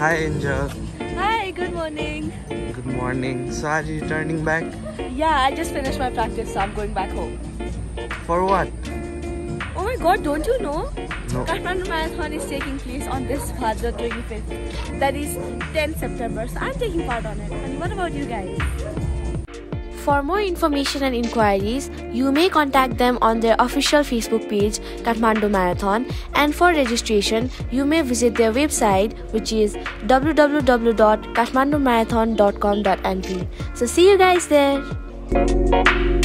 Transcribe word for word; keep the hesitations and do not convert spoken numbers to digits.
Hi Angel. Hi, good morning. Good morning. So are you returning back? Yeah, I just finished my practice, so I'm going back home. For what? Oh my god, don't you know? No. Kathmandu Marathon is taking place on this Bhadra twenty-fifth. That is tenth September. So I'm taking part on it. And what about you guys? For more information and inquiries, you may contact them on their official Facebook page, Kathmandu Marathon, and for registration, you may visit their website, which is w w w dot kathmandu marathon dot com dot n p. So see you guys there!